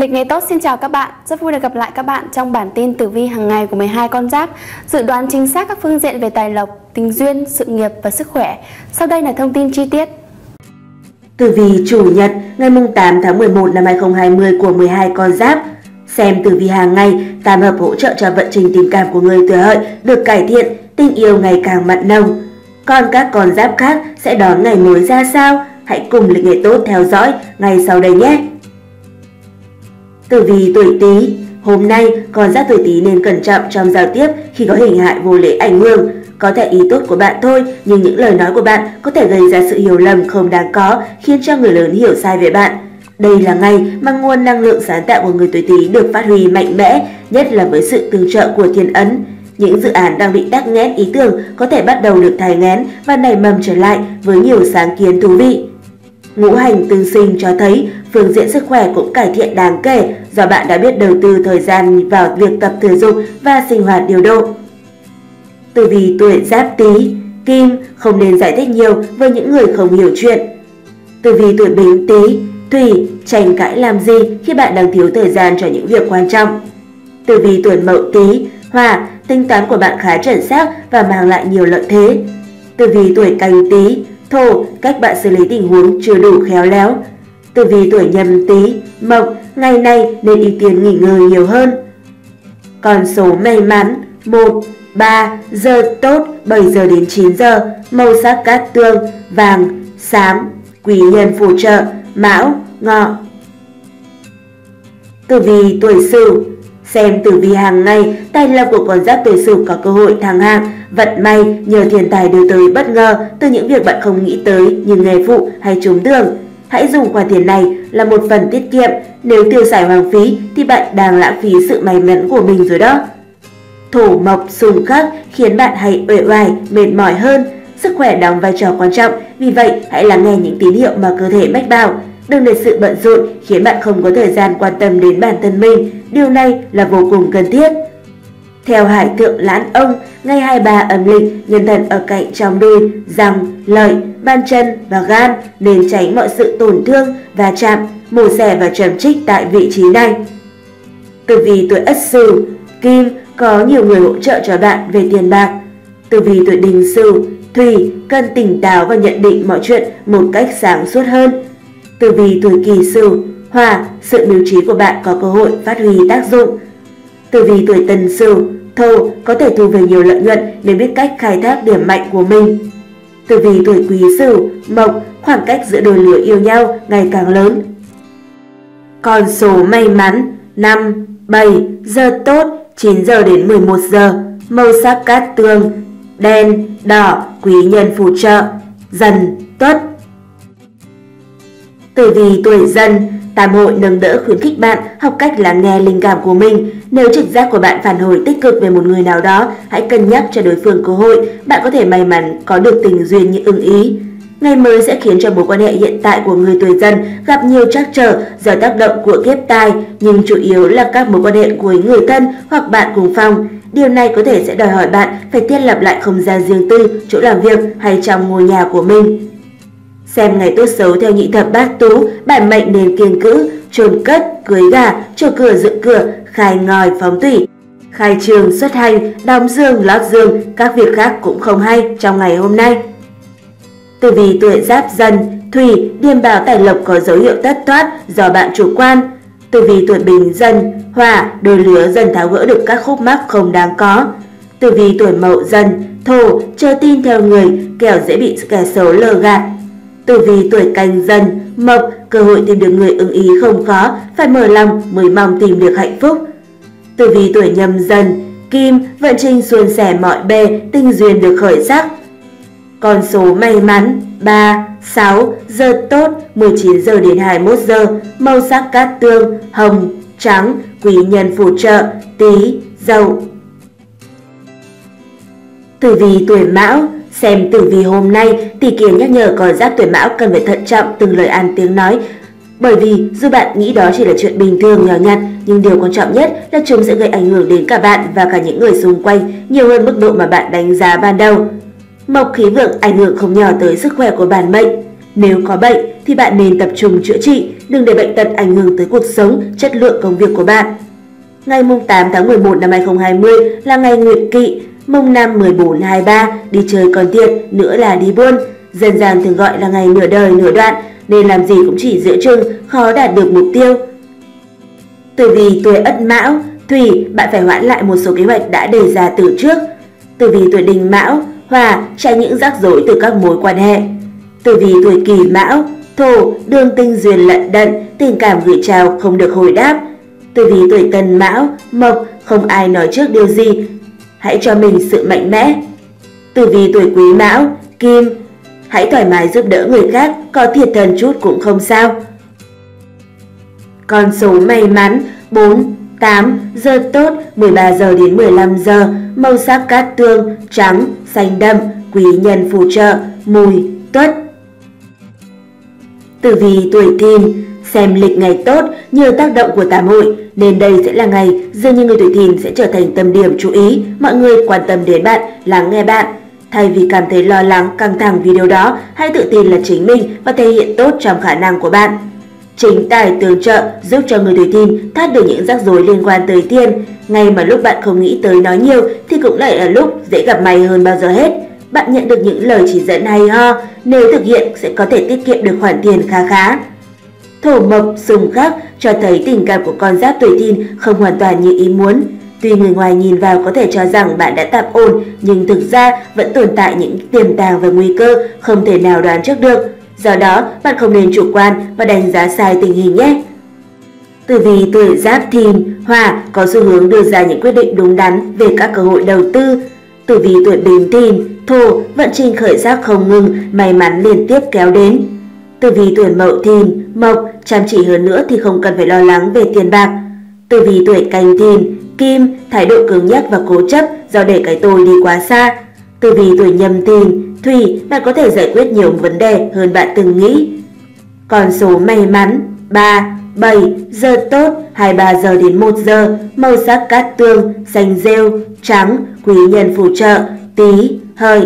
Lịch ngày tốt xin chào các bạn, rất vui được gặp lại các bạn trong bản tin tử vi hàng ngày của 12 con giáp, dự đoán chính xác các phương diện về tài lộc, tình duyên, sự nghiệp và sức khỏe. Sau đây là thông tin chi tiết. Tử vi Chủ nhật ngày 8 tháng 11 năm 2020 của 12 con giáp. Xem tử vi hàng ngày, tam hợp hỗ trợ cho vận trình tình cảm của người tuổi Hợi được cải thiện, tình yêu ngày càng mặn nồng. Còn các con giáp khác sẽ đón ngày mới ra sao? Hãy cùng lịch ngày tốt theo dõi ngay sau đây nhé! Tử vi tuổi Tý. Hôm nay, con giáp tuổi Tý nên cẩn trọng trong giao tiếp khi có hình hại vô lễ ảnh hưởng. Có thể ý tốt của bạn thôi, nhưng những lời nói của bạn có thể gây ra sự hiểu lầm không đáng có, khiến cho người lớn hiểu sai về bạn. Đây là ngày mà nguồn năng lượng sáng tạo của người tuổi Tý được phát huy mạnh mẽ, nhất là với sự tương trợ của thiên ấn. Những dự án đang bị tắc nghẽn ý tưởng có thể bắt đầu được thai nghén và nảy mầm trở lại với nhiều sáng kiến thú vị. Ngũ hành tương sinh cho thấy phương diện sức khỏe cũng cải thiện đáng kể do bạn đã biết đầu tư thời gian vào việc tập thể dục và sinh hoạt điều độ. Tử vi tuổi Giáp Tý. Kim, không nên giải thích nhiều với những người không hiểu chuyện. Tử vi tuổi Bính Tý. Thủy, tranh cãi làm gì khi bạn đang thiếu thời gian cho những việc quan trọng. Tử vi tuổi Mậu Tý. Hỏa, tính toán của bạn khá chuẩn xác và mang lại nhiều lợi thế. Tử vi tuổi Canh Tý. Thổ, cách bạn xử lý tình huống chưa đủ khéo léo. Tử vi tuổi Nhâm Tý. Mộc, ngày nay nên ưu tiên nghỉ ngơi nhiều hơn. Con số may mắn 1, 3, giờ tốt 7 giờ đến 9 giờ, màu sắc cát tương, vàng, xám, quý nhân phù trợ, Mão, Ngọ. Tử vi tuổi Sửu. Xem tử vi hàng ngày, tài lộc của con giáp tuổi Sửu có cơ hội thăng hạng, vận may nhờ thiên tài đưa tới bất ngờ từ những việc bạn không nghĩ tới như nghề phụ hay trúng thưởng. Hãy dùng khoản tiền này là một phần tiết kiệm, nếu tiêu xài hoang phí thì bạn đang lãng phí sự may mắn của mình rồi đó. Thổ mộc xung khắc khiến bạn hay uể oải, mệt mỏi hơn, sức khỏe đóng vai trò quan trọng, vì vậy hãy lắng nghe những tín hiệu mà cơ thể mách bảo. Đừng để sự bận rộn khiến bạn không có thời gian quan tâm đến bản thân mình, điều này là vô cùng cần thiết. Theo Hải Thượng Lãn Ông, ngày 23 âm lịch, nhân thần ở cạnh trong đùi, răng, lợi, bàn chân và gan nên tránh mọi sự tổn thương, va chạm, mổ xẻ và châm trích tại vị trí này. Tử vi tuổi Ất Sửu. Kim, có nhiều người hỗ trợ cho bạn về tiền bạc. Tử vi tuổi Đinh Sửu. Thủy, cần tỉnh táo và nhận định mọi chuyện một cách sáng suốt hơn. Tử vi tuổi Kỷ Sửu. Hỏa, sự mưu trí của bạn có cơ hội phát huy tác dụng. Tử vi tuổi Tân Sửu. Thổ, có thể thu về nhiều lợi nhuận nếu biết cách khai thác điểm mạnh của mình. Tử vi tuổi Quý Sửu. Mộc, khoảng cách giữa đôi lứa yêu nhau ngày càng lớn. Con số may mắn 5, 7, giờ tốt 9 giờ đến 11 giờ, màu sắc cát tương, đen, đỏ, quý nhân phù trợ, Dần, Tuất. Tử vi tuổi Dần. Tam hội nâng đỡ khuyến khích bạn học cách lắng nghe linh cảm của mình. Nếu trực giác của bạn phản hồi tích cực về một người nào đó, hãy cân nhắc cho đối phương cơ hội, bạn có thể may mắn có được tình duyên như ưng ý. Ngày mới sẽ khiến cho mối quan hệ hiện tại của người tuổi Dần gặp nhiều trắc trở do tác động của kiếp tài, nhưng chủ yếu là các mối quan hệ với người thân hoặc bạn cùng phòng. Điều này có thể sẽ đòi hỏi bạn phải thiết lập lại không gian riêng tư, chỗ làm việc hay trong ngôi nhà của mình. Xem ngày tốt xấu theo nhị thập bát tú, bản mệnh nên kiêng cữ, chôn cất, cưới gà, trổ cửa dựng cửa, khai ngòi phóng thủy, khai trường xuất hành, đóng giường lót giường, các việc khác cũng không hay trong ngày hôm nay. Tử vi tuổi Giáp Dần. Thủy, điềm báo tài lộc có dấu hiệu thất thoát do bạn chủ quan. Tử vi tuổi Bính Dần. Hỏa, đôi lứa dần tháo gỡ được các khúc mắc không đáng có. Tử vi tuổi Mậu Dần. Thổ, chờ tin theo người, kẻo dễ bị kẻ xấu lừa gạt. Tử vi tuổi Canh Dần. Mộc, cơ hội tìm được người ưng ý không khó, phải mở lòng mới mong tìm được hạnh phúc. Tử vi tuổi Nhâm Dần. Kim, vận trình suôn sẻ mọi bề, tình duyên được khởi sắc. Con số may mắn 3, 6, giờ tốt 19 giờ đến 21 giờ, màu sắc cát tương, hồng, trắng, quý nhân phù trợ, Tý, Dậu. Tử vi tuổi Mão. Xem tử vi hôm nay, tỷ kiến nhắc nhở con giáp tuổi Mão cần phải thận trọng từng lời ăn tiếng nói. Bởi vì dù bạn nghĩ đó chỉ là chuyện bình thường nhỏ nhặt, nhưng điều quan trọng nhất là chúng sẽ gây ảnh hưởng đến cả bạn và cả những người xung quanh nhiều hơn mức độ mà bạn đánh giá ban đầu. Mộc khí vượng ảnh hưởng không nhỏ tới sức khỏe của bản mệnh. Nếu có bệnh thì bạn nên tập trung chữa trị, đừng để bệnh tật ảnh hưởng tới cuộc sống, chất lượng công việc của bạn. Ngày 8 tháng 11 năm 2020 là ngày Nguyệt Kỵ, mùng 5, 14, 23, đi chơi còn tiện, nữa là đi buôn. Dân gian thường gọi là ngày nửa đời nửa đoạn, nên làm gì cũng chỉ giữa chừng, khó đạt được mục tiêu. Tử vi tuổi Ất Mão, Thủy, bạn phải hoãn lại một số kế hoạch đã đề ra từ trước. Tử vi tuổi Đinh Mão, Hỏa, tránh những rắc rối từ các mối quan hệ. Tử vi tuổi Kỷ Mão, Thổ, đường tình duyên lận đận, tình cảm gửi chào không được hồi đáp. Tử vi tuổi Tân Mão, Mộc, không ai nói trước điều gì, hãy cho mình sự mạnh mẽ. Tử vi tuổi Quý Mão, Kim, hãy thoải mái giúp đỡ người khác, có thiệt thân chút cũng không sao. Con số may mắn 4, 8, giờ tốt 13 giờ đến 15 giờ, màu sắc cát tương, trắng, xanh đậm, quý nhân phù trợ, Mùi, Tuất. Tử vi tuổi Thìn, xem lịch ngày tốt, nhiều tác động của tam hội nên đây sẽ là ngày dường như người tuổi Thìn sẽ trở thành tâm điểm chú ý, mọi người quan tâm đến bạn, lắng nghe bạn. Thay vì cảm thấy lo lắng, căng thẳng vì điều đó, hãy tự tin là chính mình và thể hiện tốt trong khả năng của bạn. Chính tài tương trợ giúp cho người tuổi Thìn thoát được những rắc rối liên quan tới tiền. Ngay mà lúc bạn không nghĩ tới nói nhiều thì cũng lại là lúc dễ gặp may hơn bao giờ hết. Bạn nhận được những lời chỉ dẫn hay ho, nếu thực hiện sẽ có thể tiết kiệm được khoản tiền khá khá. Thổ Mộc xung khắc cho thấy tình cảm của con giáp tuổi Thìn không hoàn toàn như ý muốn. Tuy người ngoài nhìn vào có thể cho rằng bạn đã tạm ổn, nhưng thực ra vẫn tồn tại những tiềm tàng và nguy cơ không thể nào đoán trước được. Do đó, bạn không nên chủ quan và đánh giá sai tình hình nhé. Tử vi tuổi Giáp Thìn, Hỏa, có xu hướng đưa ra những quyết định đúng đắn về các cơ hội đầu tư. Tử vi tuổi Bính Thìn, Thổ, vận trình khởi sắc không ngừng, may mắn liên tiếp kéo đến. Tử vi tuổi Mậu Thìn, Mộc, chăm chỉ hơn nữa thì không cần phải lo lắng về tiền bạc. Tử vi tuổi Canh Thìn, Kim, thái độ cứng nhắc và cố chấp do để cái tôi đi quá xa. Tử vi tuổi Nhâm Thìn, Thủy, bạn có thể giải quyết nhiều vấn đề hơn bạn từng nghĩ. Con số may mắn 3, 7, giờ tốt 23 giờ đến 1 giờ, màu sắc cát tương, xanh rêu, trắng, quý nhân phù trợ, Tý, Hợi.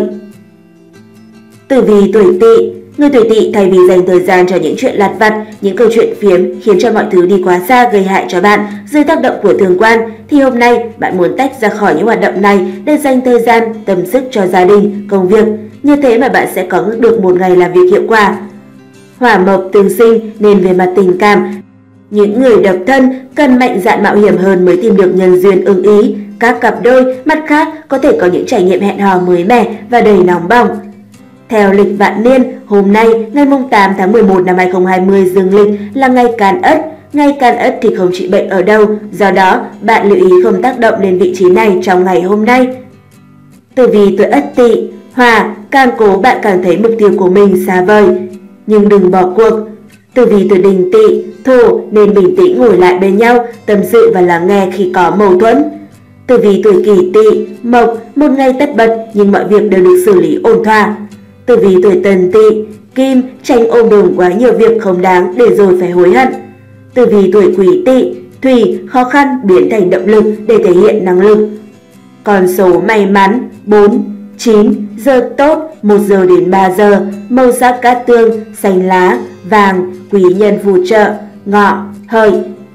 Tử vi tuổi Tỵ, người tuổi Tỵ thay vì dành thời gian cho những chuyện lặt vặt, những câu chuyện phiếm khiến cho mọi thứ đi quá xa gây hại cho bạn dưới tác động của thương quan, thì hôm nay bạn muốn tách ra khỏi những hoạt động này để dành thời gian, tâm sức cho gia đình, công việc. Như thế mà bạn sẽ có được một ngày làm việc hiệu quả. Hỏa Mộc tương sinh nên về mặt tình cảm, những người độc thân cần mạnh dạn mạo hiểm hơn mới tìm được nhân duyên ưng ý. Các cặp đôi mặt khác có thể có những trải nghiệm hẹn hò mới mẻ và đầy nóng bỏng. Theo lịch vạn niên, hôm nay ngày 8 tháng 11 năm 2020 dương lịch là ngày Can Ất. Ngày Can Ất thì không trị bệnh ở đâu, do đó bạn lưu ý không tác động lên vị trí này trong ngày hôm nay. Tử vi tuổi Ất Tỵ, Hỏa, càng cố bạn càng thấy mục tiêu của mình xa vời, nhưng đừng bỏ cuộc. Tử vi tuổi Đinh Tỵ, Thổ, nên bình tĩnh ngồi lại bên nhau, tâm sự và lắng nghe khi có mâu thuẫn. Tử vi tuổi Kỷ Tỵ, Mộc, một ngày tất bật nhưng mọi việc đều được xử lý ổn thỏa. Tử vi tuổi Tân Tỵ, Kim, tránh ôm đồm quá nhiều việc không đáng để rồi phải hối hận. Tử vi tuổi Quý Tỵ, Thủy, khó khăn biến thành động lực để thể hiện năng lực. Con số may mắn 4, 9, giờ tốt 1 giờ đến 3 giờ, màu sắc cát tương, xanh lá, vàng, quý nhân phù trợ, Ngọ, Hợi.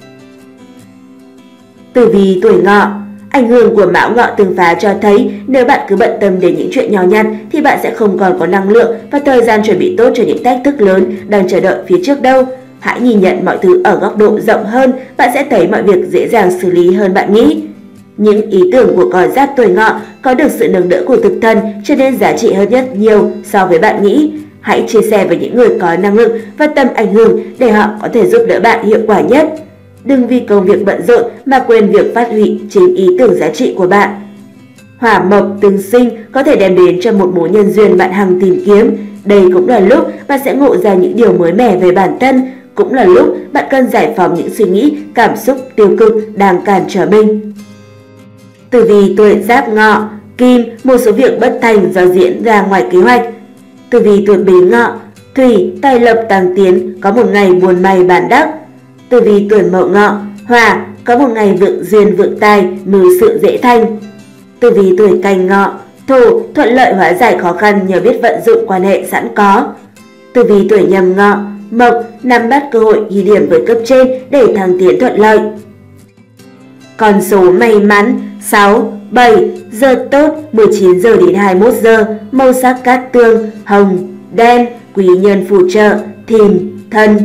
Tử vi tuổi Ngọ, ảnh hưởng của Mão Ngọ tương phá cho thấy nếu bạn cứ bận tâm đến những chuyện nhỏ nhặt thì bạn sẽ không còn có năng lượng và thời gian chuẩn bị tốt cho những thách thức lớn đang chờ đợi phía trước đâu. Hãy nhìn nhận mọi thứ ở góc độ rộng hơn, bạn sẽ thấy mọi việc dễ dàng xử lý hơn bạn nghĩ. Những ý tưởng của con giáp tuổi Ngọ có được sự nâng đỡ của thực thần cho nên giá trị hơn rất nhiều so với bạn nghĩ. Hãy chia sẻ với những người có năng lực và tầm ảnh hưởng để họ có thể giúp đỡ bạn hiệu quả nhất. Đừng vì công việc bận rộn mà quên việc phát huy chính ý tưởng giá trị của bạn. Hỏa Mộc tương sinh có thể đem đến cho một mối nhân duyên bạn hằng tìm kiếm. Đây cũng là lúc bạn sẽ ngộ ra những điều mới mẻ về bản thân, cũng là lúc bạn cần giải phóng những suy nghĩ, cảm xúc tiêu cực đang cản trở mình. Tử vi tuổi Giáp Ngọ, Kim, một số việc bất thành do diễn ra ngoài kế hoạch. Tử vi tuổi Bính Ngọ, Thủy, tài lộc tăng tiến, có một ngày buồn may bản đắc. Tử vi tuổi Mậu Ngọ, Hỏa, có một ngày vượng duyên vượng tài, mưu sự dễ thành. Tử vi tuổi Canh Ngọ, Thổ, thuận lợi hóa giải khó khăn nhờ biết vận dụng quan hệ sẵn có. Tử vi tuổi Nhâm Ngọ, Mộc, nắm bắt cơ hội ghi điểm với cấp trên để thăng tiến thuận lợi. Con số may mắn 6, 7, giờ tốt 19 giờ đến 21 giờ, màu sắc cát tương, hồng, đen, quý nhân phù trợ, Thìn, Thân.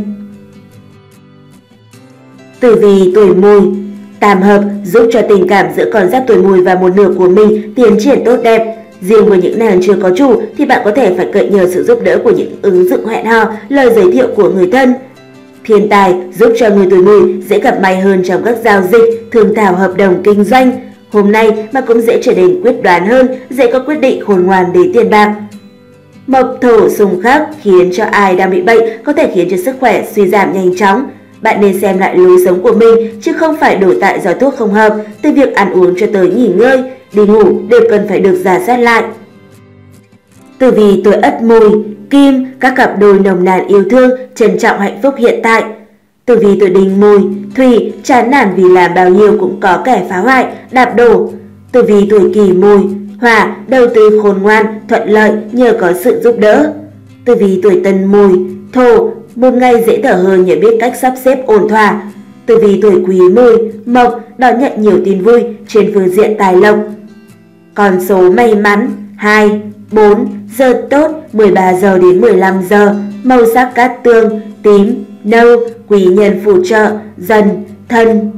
Tử vi tuổi Mùi, tam hợp giúp cho tình cảm giữa con giáp tuổi Mùi và một nửa của mình tiến triển tốt đẹp. Riêng với những nàng chưa có chủ thì bạn có thể phải cậy nhờ sự giúp đỡ của những ứng dụng hẹn hò, lời giới thiệu của người thân. Thiên tài giúp cho người tuổi Mùi dễ gặp may hơn trong các giao dịch, thương thảo hợp đồng kinh doanh. Hôm nay mà cũng dễ trở nên quyết đoán hơn, dễ có quyết định khôn ngoan để tiền bạc. Mộc thổ xung khắc khiến cho ai đang bị bệnh có thể khiến cho sức khỏe suy giảm nhanh chóng. Bạn nên xem lại lối sống của mình chứ không phải đổ tại do thuốc không hợp, từ việc ăn uống cho tới nghỉ ngơi, đi ngủ đều cần phải được rà soát lại. Tử vi tuổi Ất Mùi, Kim, các cặp đôi nồng nàn yêu thương, trân trọng hạnh phúc hiện tại. Tử vi tuổi Đinh Mùi, Thủy, chán nản vì làm bao nhiêu cũng có kẻ phá hoại, đạp đổ. Tử vi tuổi Kỷ Mùi, Hỏa, đầu tư khôn ngoan, thuận lợi nhờ có sự giúp đỡ. Tử vi tuổi Tân Mùi, Thổ, một ngày dễ thở hơn nhờ biết cách sắp xếp ổn thỏa. Tử vi tuổi Quý Mùi, Mộc, đón nhận nhiều tin vui trên phương diện tài lộc. Con số may mắn 2, 4, giờ tốt 13 giờ đến 15 giờ, màu sắc cát tương, tím, nâu, quý nhân phù trợ, Dần, Thân.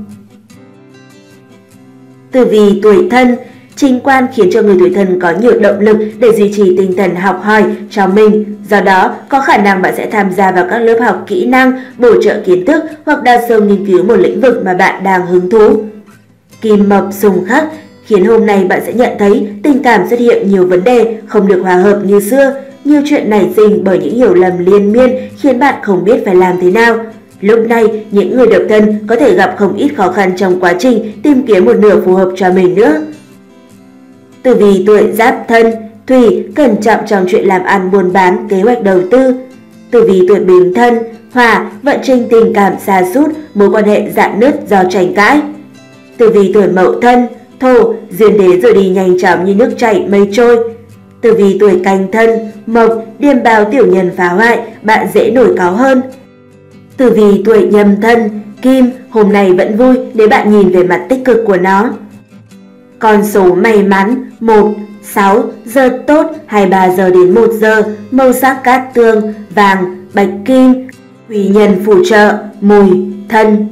Tử vi tuổi Thân, Chính quan khiến cho người tuổi Thân có nhiều động lực để duy trì tinh thần học hỏi cho mình. Do đó, có khả năng bạn sẽ tham gia vào các lớp học kỹ năng, bổ trợ kiến thức hoặc đào sâu nghiên cứu một lĩnh vực mà bạn đang hứng thú. Kim Mộc xung khắc khiến hôm nay bạn sẽ nhận thấy tình cảm xuất hiện nhiều vấn đề không được hòa hợp như xưa. Nhiều chuyện nảy sinh bởi những hiểu lầm liên miên khiến bạn không biết phải làm thế nào. Lúc này, những người độc thân có thể gặp không ít khó khăn trong quá trình tìm kiếm một nửa phù hợp cho mình nữa. Tử vi tuổi Giáp Thân, Thủy, cẩn trọng trong chuyện làm ăn buôn bán, kế hoạch đầu tư. Tử vi tuổi Bính Thân, Hỏa, vận trình tình cảm sa sút, mối quan hệ rạn nứt do tranh cãi. Tử vi tuổi Mậu Thân, Thổ, duyên đến rồi đi nhanh chóng như nước chảy mây trôi. Tử vi tuổi Canh Thân, Mộc, điềm báo tiểu nhân phá hoại, bạn dễ nổi cáu hơn. Tử vi tuổi Nhâm Thân, Kim, hôm nay vẫn vui nếu bạn nhìn về mặt tích cực của nó. Con số may mắn 1, 6, giờ tốt 23 giờ đến 1 giờ, màu sắc cát tương, vàng, bạch kim, quý nhân phù trợ, Mùi, Thân.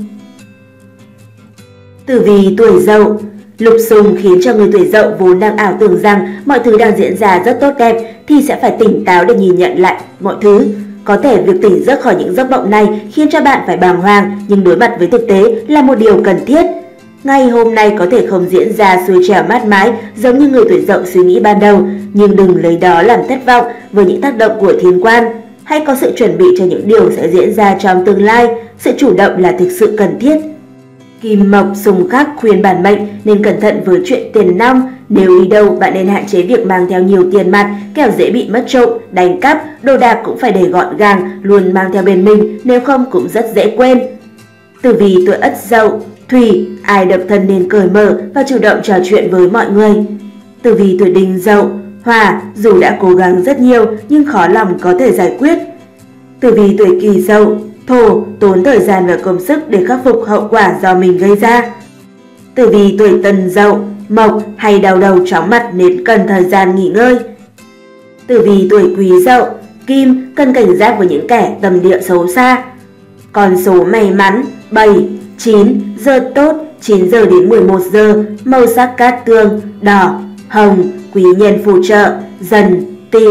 Tử vi tuổi Dậu, lục xung khiến cho người tuổi Dậu vốn đang ảo tưởng rằng mọi thứ đang diễn ra rất tốt đẹp thì sẽ phải tỉnh táo để nhìn nhận lại mọi thứ. Có thể việc tỉnh giấc khỏi những giấc mộng này khiến cho bạn phải bàng hoàng, nhưng đối mặt với thực tế là một điều cần thiết. Ngày hôm nay có thể không diễn ra xuôi trèo mát mái giống như người tuổi Dậu suy nghĩ ban đầu, nhưng đừng lấy đó làm thất vọng với những tác động của thiên quan. Hãy có sự chuẩn bị cho những điều sẽ diễn ra trong tương lai, sự chủ động là thực sự cần thiết. Kim Mộc xung khắc khuyên bản mệnh nên cẩn thận với chuyện tiền nong. Nếu đi đâu, bạn nên hạn chế việc mang theo nhiều tiền mặt, kẻo dễ bị mất trộm, đánh cắp, đồ đạc cũng phải để gọn gàng, luôn mang theo bên mình, nếu không cũng rất dễ quên. Tử vi tuổi Ất Dậu, Thủy, ai độc thân nên cởi mở và chủ động trò chuyện với mọi người. Tử vi tuổi Đinh Dậu, Hỏa, dù đã cố gắng rất nhiều nhưng khó lòng có thể giải quyết. Tử vi tuổi Kỷ Dậu, Thổ, tốn thời gian và công sức để khắc phục hậu quả do mình gây ra. Tử vi tuổi Tân Dậu, Mộc, hay đau đầu chóng mặt nên cần thời gian nghỉ ngơi. Tử vi tuổi Quý Dậu, Kim, cần cảnh giác với những kẻ tâm địa xấu xa. Con số may mắn 7, 9, giờ tốt 9 giờ đến 11 giờ, màu sắc cát tương, đỏ, hồng, quý nhân phù trợ, Dần, Tỵ.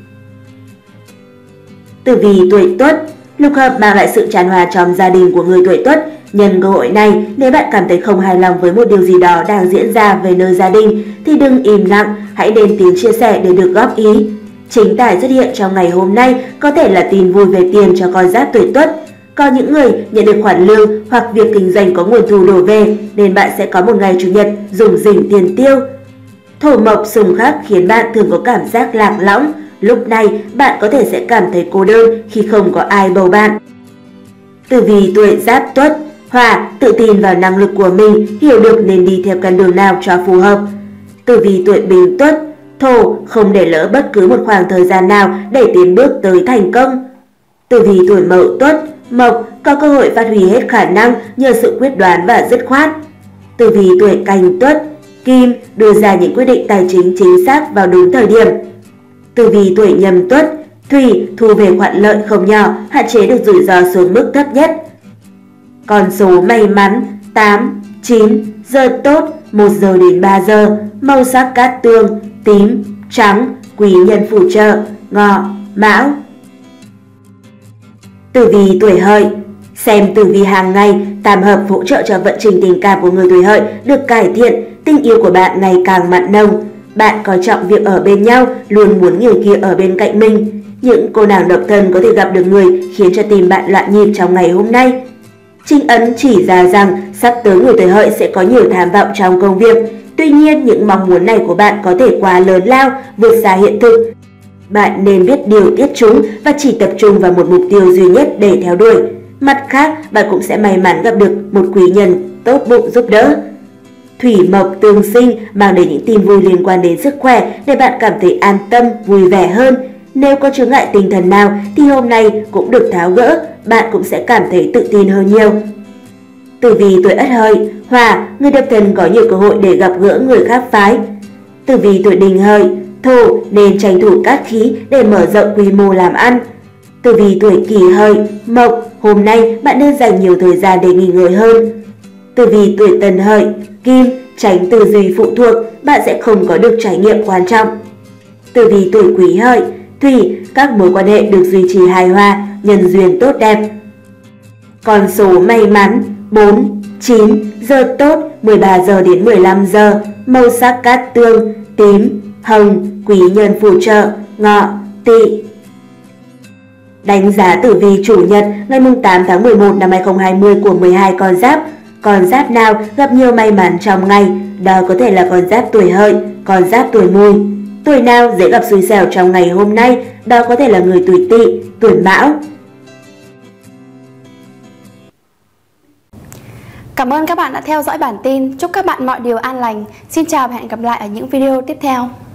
Tử vi tuổi Tuất, lục hợp mang lại sự tràn hòa trong gia đình của người tuổi Tuất. Nhân cơ hội này, nếu bạn cảm thấy không hài lòng với một điều gì đó đang diễn ra về nơi gia đình thì đừng im lặng, hãy lên tiếng chia sẻ để được góp ý. Chính tài xuất hiện trong ngày hôm nay có thể là tin vui về tiền cho con giáp tuổi Tuất. Có những người nhận được khoản lương hoặc việc kinh doanh có nguồn thu đổ về nên bạn sẽ có một ngày chủ nhật rủng rỉnh tiền tiêu. Thổ Mộc xung khắc khiến bạn thường có cảm giác lạc lõng. Lúc này bạn có thể sẽ cảm thấy cô đơn khi không có ai bầu bạn. Tử vi tuổi Giáp Tuất, Hỏa, tự tin vào năng lực của mình, hiểu được nên đi theo con đường nào cho phù hợp. Tử vi tuổi Bính Tuất, Thổ, không để lỡ bất cứ một khoảng thời gian nào để tiến bước tới thành công. Tử vi tuổi Mậu Tuất, Mộc có cơ hội phát huy hết khả năng nhờ sự quyết đoán và dứt khoát. Tử vi tuổi Canh Tuất, Kim đưa ra những quyết định tài chính chính xác vào đúng thời điểm. Tử vi tuổi Nhâm Tuất, Thủy thu về khoản lợi không nhỏ, hạn chế được rủi ro xuống mức thấp nhất. Con số may mắn 8, 9, giờ tốt 1 giờ đến 3 giờ, màu sắc cát tương, tím, trắng, quý nhân phù trợ, Ngọ, Mão. Tử vi tuổi Hợi. Xem tử vi hàng ngày, tam hợp hỗ trợ cho vận trình tình cảm của người tuổi Hợi được cải thiện, tình yêu của bạn ngày càng mặn nồng. Bạn coi trọng việc ở bên nhau, luôn muốn người kia ở bên cạnh mình. Những cô nàng độc thân có thể gặp được người khiến cho tim bạn loạn nhịp trong ngày hôm nay. Chính ấn chỉ ra rằng sắp tới người tuổi Hợi sẽ có nhiều tham vọng trong công việc. Tuy nhiên, những mong muốn này của bạn có thể quá lớn lao, vượt xa hiện thực. Bạn nên biết điều tiết chúng và chỉ tập trung vào một mục tiêu duy nhất để theo đuổi. Mặt khác, bạn cũng sẽ may mắn gặp được một quý nhân tốt bụng giúp đỡ. Thủy mộc tương sinh mang đến những tin vui liên quan đến sức khỏe để bạn cảm thấy an tâm, vui vẻ hơn. Nếu có chướng ngại tinh thần nào thì hôm nay cũng được tháo gỡ, bạn cũng sẽ cảm thấy tự tin hơn nhiều. Tử vi tuổi Ất Hợi, Hỏa, người độc thân có nhiều cơ hội để gặp gỡ người khác phái. Tử vi tuổi Đinh Hợi, Thổ nên tranh thủ cát khí để mở rộng quy mô làm ăn. Tử vi tuổi Kỷ Hợi, Mộc, hôm nay bạn nên dành nhiều thời gian để nghỉ ngơi hơn. Tử vi tuổi Tân Hợi, Kim, tránh tư duy phụ thuộc, bạn sẽ không có được trải nghiệm quan trọng. Tử vi tuổi Quý Hợi, Thủy, các mối quan hệ được duy trì hài hòa, nhân duyên tốt đẹp. Con số may mắn 4, 9, giờ tốt 13 giờ đến 15 giờ, màu sắc cát tương, tím, hồng, quý nhân phù trợ, Ngọ, Tỵ. Đánh giá tử vi chủ nhật ngày 8 tháng 11 năm 2020 của 12 con giáp. Con giáp nào gặp nhiều may mắn trong ngày? Đó có thể là con giáp tuổi Hợi, con giáp tuổi Mùi. Tuổi nào dễ gặp xui xẻo trong ngày hôm nay? Đó có thể là người tuổi Tỵ, tuổi Mão. Cảm ơn các bạn đã theo dõi bản tin. Chúc các bạn mọi điều an lành. Xin chào và hẹn gặp lại ở những video tiếp theo.